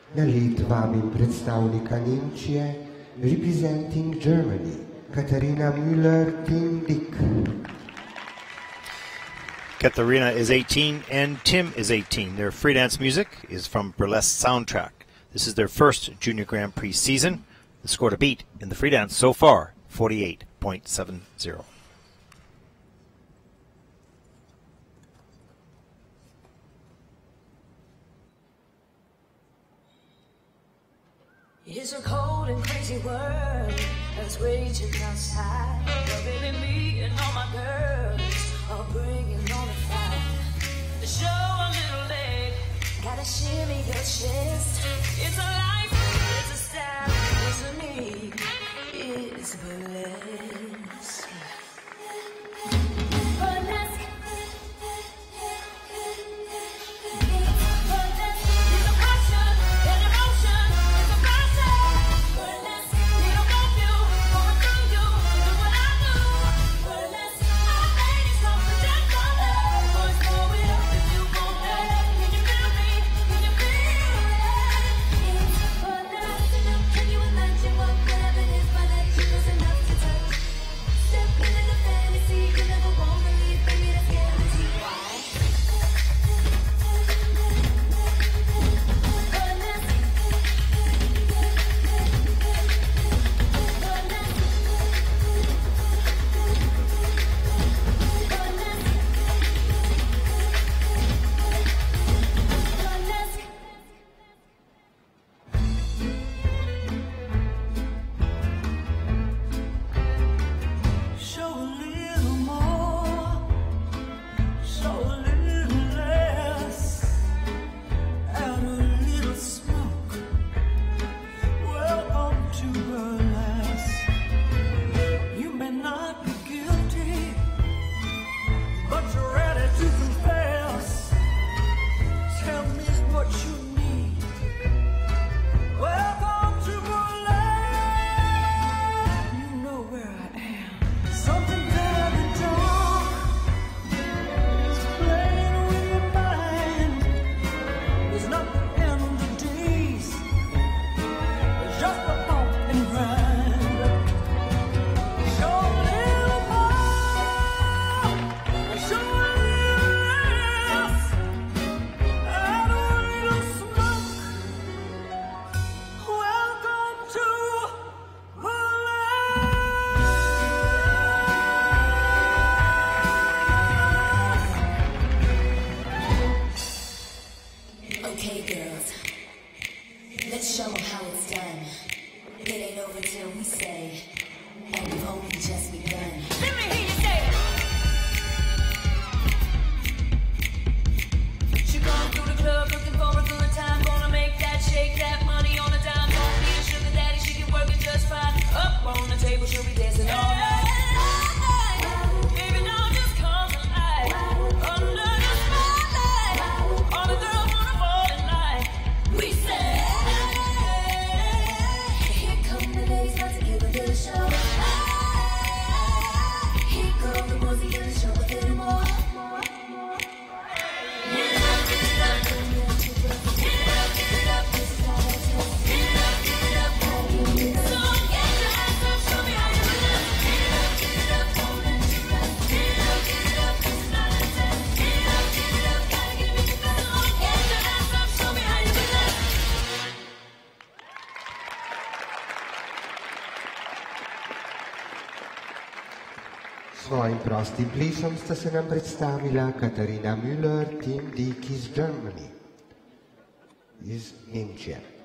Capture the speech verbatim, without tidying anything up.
Na led vabim predstavnika Nemčije, representing Germany, Katharina Müller, Team DIECK. Katharina is eighteen and Tim is eighteen. Their freelance music is from Burlesque Soundtrack. This is their first Junior Grand Prix season. The score to beat in the freelance so far, forty-eight point seven zero. It's a cold and crazy world that's raging outside. But baby, me and all my girls are bringing on the fire. To show a little leg, gotta shimmy your chest. It's a life, it's a style, it's a need, it's burlesque. Burlesque. Svojim prostim plesom sta se nam predstavila Katharina Müller, Team DIECK iz Germany, iz Nemčije.